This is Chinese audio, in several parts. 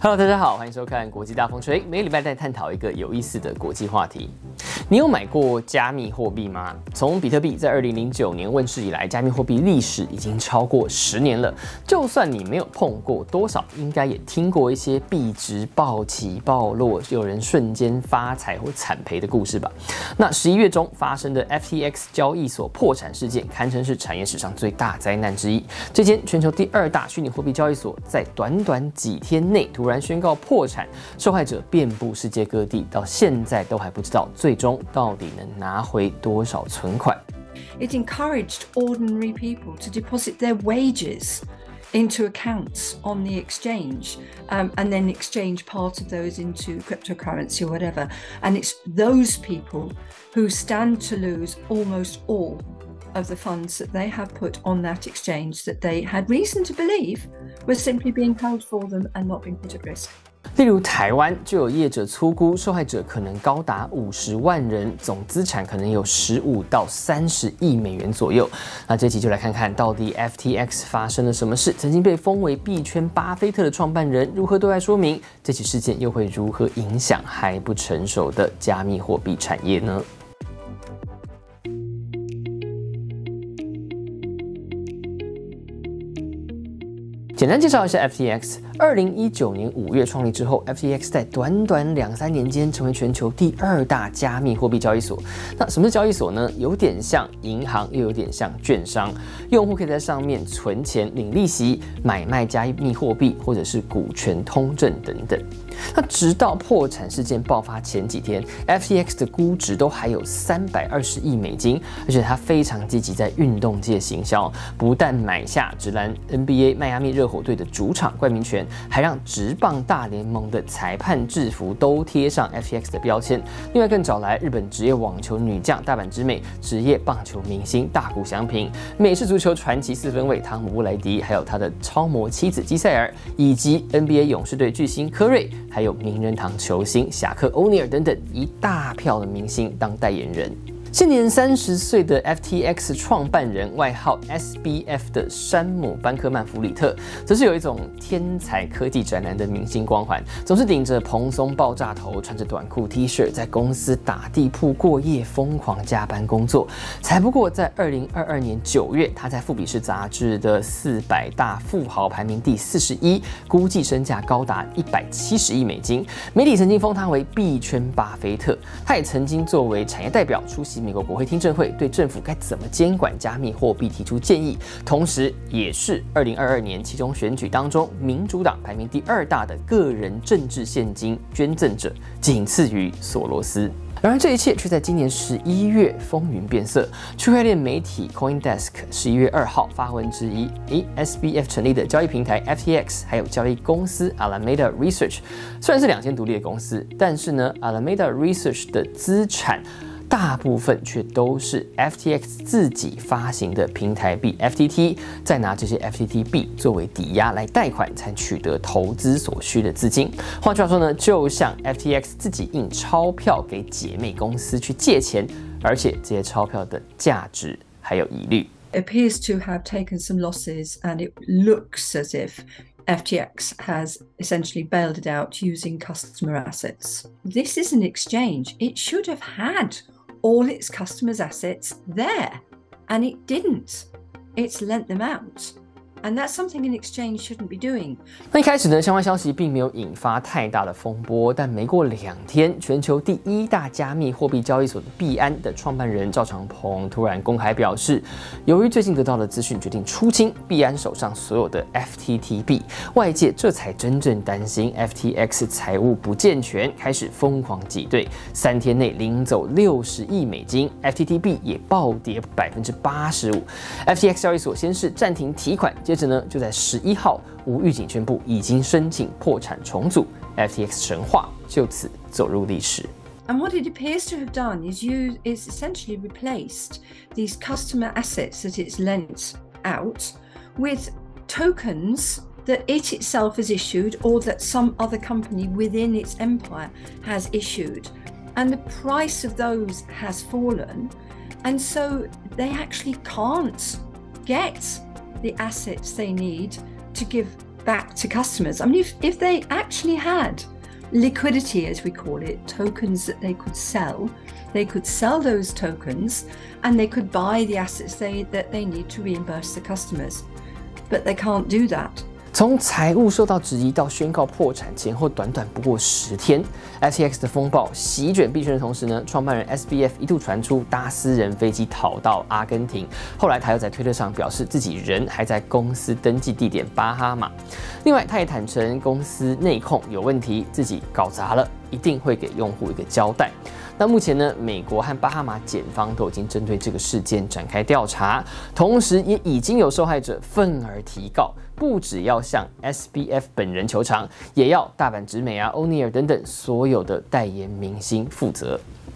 Hello， 大家好，欢迎收看国际大风吹，每个礼拜在探讨一个有意思的国际话题。你有买过加密货币吗？从比特币在2009年问世以来，加密货币历史已经超过10年了。就算你没有碰过，多少应该也听过一些币值暴起暴落，有人瞬间发财或惨赔的故事吧？那11月中发生的 FTX 交易所破产事件，堪称是产业史上最大灾难之一。这间全球第2大虚拟货币交易所，在短短几天内突然宣告破产，受害者遍布世界各地，到现在都还不知道最终到底能拿回多少存款。 It encouraged ordinary people to deposit their wages into accounts on the exchange, and then exchange part of those into cryptocurrency or whatever. And it's those people who stand to lose almost all of the funds that they have put on that exchange that they had reason to believe was simply being held for them and not being put at risk. 例如台湾就有业者粗估，受害者可能高达50万人，总资产可能有15到30亿美元左右。那这期就来看看到底 FTX 发生了什么事，曾经被封为币圈巴菲特的创办人如何对外说明，这起事件又会如何影响还不成熟的加密货币产业呢？简单介绍一下 FTX。2019年5月创立之后 ，FTX 在短短2-3年间成为全球第2大加密货币交易所。那什么是交易所呢？有点像银行，又有点像券商。用户可以在上面存钱、领利息、买卖加密货币，或者是股权通证等等。那直到破产事件爆发前几天 ，FTX 的估值都还有320亿美金，而且它非常积极在运动界行销，不但买下职篮 NBA 迈阿密热火队的主场冠名权，还让职棒大联盟的裁判制服都贴上 FTX 的标签。另外更找来日本职业网球女将大阪直美、职业棒球明星大谷翔平、美式足球传奇4分卫汤姆布莱迪，还有他的超模妻子基塞尔，以及 NBA 勇士队巨星科瑞，还有名人堂球星侠客欧尼尔等等一大票的明星当代言人。现年30岁的 FTX 创办人，外号 SBF 的山姆·班克曼·弗里特，则是有一种天才科技宅男的明星光环，总是顶着蓬松爆炸头，穿着短裤 T 恤，在公司打地铺过夜，疯狂加班工作。才不过在2022年9月，他在富比士杂志的400大富豪排名第41，估计身价高达170亿美金。媒体曾经封他为币圈巴菲特。他也曾经作为产业代表出席美国国会听证会，对政府该怎么监管加密货币提出建议，同时也是2022年期中选举当中民主党排名第2大的个人政治现金捐赠者，仅次于索罗斯。然而这一切却在今年11月风云变色。区块链媒体 CoinDesk 11月2号发文质疑，SBF 成立的交易平台 FTX 还有交易公司 Alameda Research， 虽然是2间独立的公司，但是呢 Alameda Research 的资产大部分却都是 FTX 自己发行的平台币 FTT， 再拿这些 FTT 币作为抵押来贷款，才取得投资所需的资金。换句话说呢，就像 FTX 自己印钞票给姐妹公司去借钱，而且这些钞票的价值还有疑虑。 It appears to have taken some losses, and it looks as if FTX has essentially bailed it out using customer assets. This is an exchange. It should have had all its customers' assets there, and it didn't. It's lent them out. And that's something an exchange shouldn't be doing. 那一开始呢，相关消息并没有引发太大的风波，但没过2天，全球第1大加密货币交易所的币安的创办人赵长鹏突然公开表示，由于最近得到的资讯，决定出清币安手上所有的 FTT 币，外界这才真正担心 FTX 财务不健全，开始疯狂挤兑，3天内领走60亿美金 ，FTT 币也暴跌85%。FTX 交易所先是暂停提款。接着呢，就在11号无预警宣布已经申请破产重组 ，FTX 神话就此走入历史。 And what it appears to have done is essentially replaced these customer assets that it's lent out with tokens that it itself has issued or that some other company within its empire has issued. And the price of those has fallen. And so they actually can't get the assets they need to give back to customers. I mean, if they actually had liquidity, as we call it, tokens that they could sell those tokens and they could buy the assets that they need to reimburse the customers. But they can't do that. 从财务受到质疑到宣告破产前后短短不过10天 ，FTX 的风暴席卷币圈的同时呢，创办人 SBF 一度传出搭私人飞机逃到阿根廷，后来他又在推特上表示自己人还在公司登记地点巴哈马。另外，他也坦诚公司内控有问题，自己搞砸了，一定会给用户一个交代。那目前呢，美国和巴哈马检方都已经针对这个事件展开调查，同时也已经有受害者愤而提告，不只要向 SBF 本人求偿，也要大阪直美欧尼尔等等所有的代言明星负责。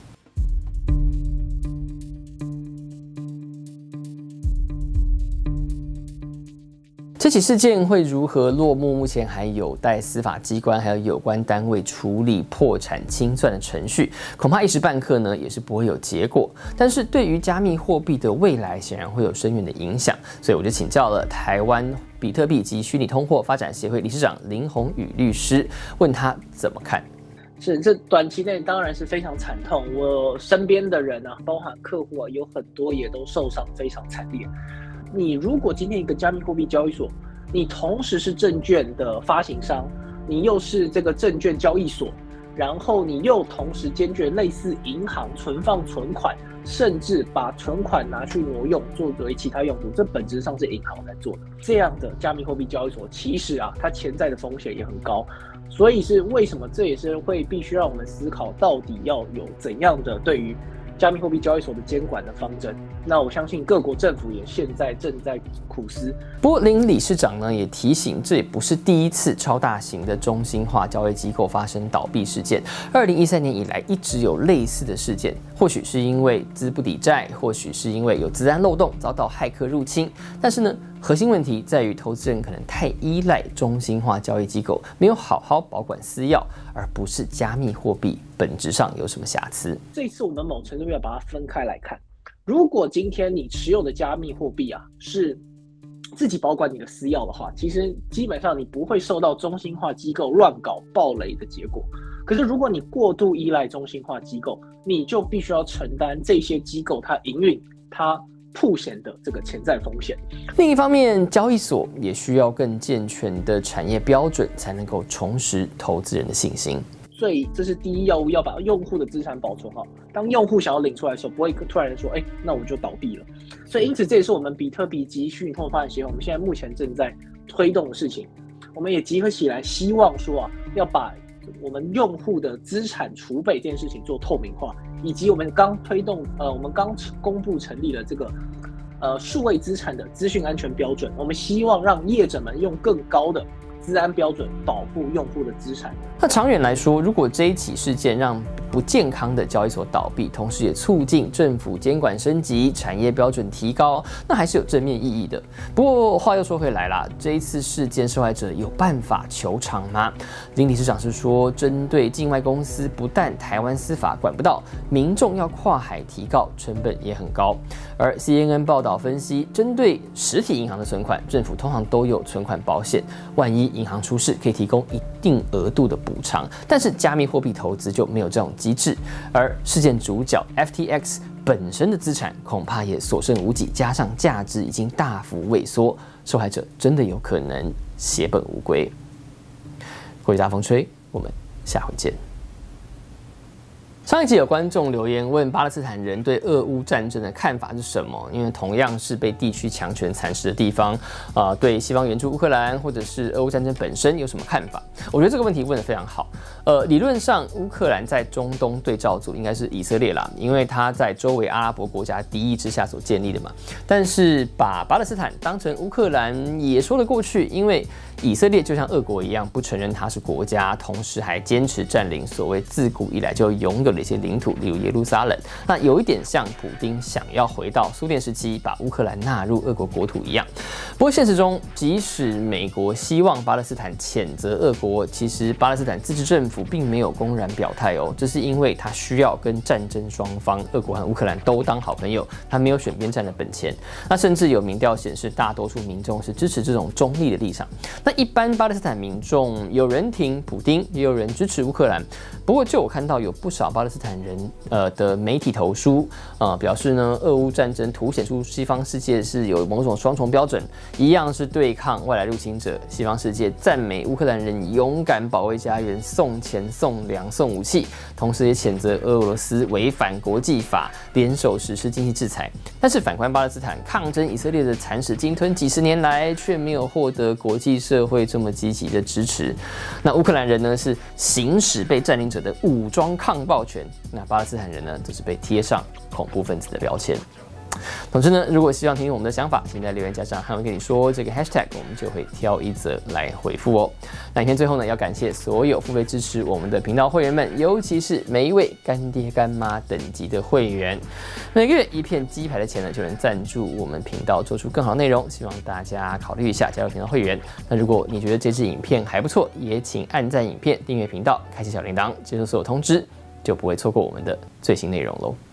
这起事件会如何落幕？目前还有待司法机关还有有关单位处理破产清算的程序，恐怕一时半刻呢也是不会有结果。但是对于加密货币的未来，显然会有深远的影响。所以我就请教了台湾比特币及虚拟通货发展协会理事长林宏宇律师，问他怎么看。 是，这短期内当然是非常惨痛。我身边的人啊，包含客户啊，有很多也都受伤非常惨烈。你如果今天一个加密货币交易所，你同时是证券的发行商，你又是这个证券交易所，然后你又同时兼具类似银行存放存款，甚至把存款拿去挪用作为其他用途，这本质上是银行在做的。这样的加密货币交易所，其实啊，它潜在的风险也很高。所以是为什么这也是会必须让我们思考，到底要有怎样的对于加密货币交易所的监管的方针。那我相信各国政府也现在正在苦思。 不过林理事长呢也提醒，这也不是第一次超大型的中心化交易机构发生倒闭事件。2013年以来一直有类似的事件，或许是因为资不抵债，或许是因为有资安漏洞遭到骇客入侵。但是呢，核心问题在于投资人可能太依赖中心化交易机构，没有好好保管私钥，而不是加密货币本质上有什么瑕疵。 这次我们某程度要把它分开来看。如果今天你持有的加密货币啊是自己保管你的私钥的话，其实基本上你不会受到中心化机构乱搞暴雷的结果。可是如果你过度依赖中心化机构，你就必须要承担这些机构它营运它曝险的这个潜在风险。 另一方面，交易所也需要更健全的产业标准，才能够重拾投资人的信心。 所以这是第一要务，要把用户的资产保存好。当用户想要领出来的时候，不会突然说，那我就倒闭了。所以因此这也是我们比特币及虚拟通货发展协会我们现在目前正在推动的事情。我们也集合起来，希望说要把我们用户的资产储备这件事情做透明化，以及我们刚公布成立了这个数位资产的资讯安全标准。我们希望让业者们用更高的资安标准保护用户的资产。 那长远来说，如果这一起事件让不健康的交易所倒闭，同时也促进政府监管升级、产业标准提高，那还是有正面意义的。不过话又说回来啦，这一次事件受害者有办法求偿吗？林理事长是说，针对境外公司，不但台湾司法管不到，民众要跨海提告，成本也很高。而 CNN 报道分析，针对实体银行的存款，政府通常都有存款保险，万一银行出事，可以提供一定额度的补偿。但是加密货币投资就没有这种机制，而事件主角 FTX 本身的资产恐怕也所剩无几，加上价值已经大幅萎缩，受害者真的有可能血本无归。国际大风吹，我们下回见。上一集有观众留言问巴勒斯坦人对俄乌战争的看法是什么？因为同样是被地区强权蚕食的地方，对西方援助乌克兰或者是俄乌战争本身有什么看法？我觉得这个问题问得非常好。理论上乌克兰在中东对照组应该是以色列啦，因为它在周围阿拉伯国家敌意之下所建立的嘛。但是把巴勒斯坦当成乌克兰也说得过去，因为以色列就像俄国一样，不承认它是国家，同时还坚持占领所谓自古以来就拥有的的一些领土，例如耶路撒冷。那有一点像普丁想要回到苏联时期，把乌克兰纳入俄国国土一样。不过现实中，即使美国希望巴勒斯坦谴责俄国，其实巴勒斯坦自治政府并没有公然表态哦，这是因为他需要跟战争双方俄国和乌克兰都当好朋友，他没有选边站的本钱。那甚至有民调显示，大多数民众是支持这种中立的立场。那一般巴勒斯坦民众，有人挺普丁，也有人支持乌克兰。不过，就我看到有不少巴勒斯坦人的媒体投书，表示呢，俄乌战争凸显出西方世界是有某种双重标准，一样是对抗外来入侵者，西方世界赞美乌克兰人勇敢保卫家园，送钱、送粮、送武器，同时也谴责俄罗斯违反国际法，联手实施经济制裁。但是反观巴勒斯坦抗争以色列的蚕食鲸吞几十年来，却没有获得国际社会这么积极的支持。那乌克兰人呢，是行使被占领者的武装抗暴权，那巴勒斯坦人呢，则是被贴上恐怖分子的标签。总之呢，如果希望听听我们的想法，请在留言加上汉文跟你说这个 hashtag， 我们就会挑一则来回复哦。那影片最后呢，要感谢所有付费支持我们的频道会员们，尤其是每一位干爹干妈等级的会员，每个月一片鸡排的钱呢，就能赞助我们频道做出更好的内容。希望大家考虑一下加入频道会员。那如果你觉得这支影片还不错，也请按赞影片、订阅频道、开启小铃铛，接收所有通知，就不会错过我们的最新内容喽。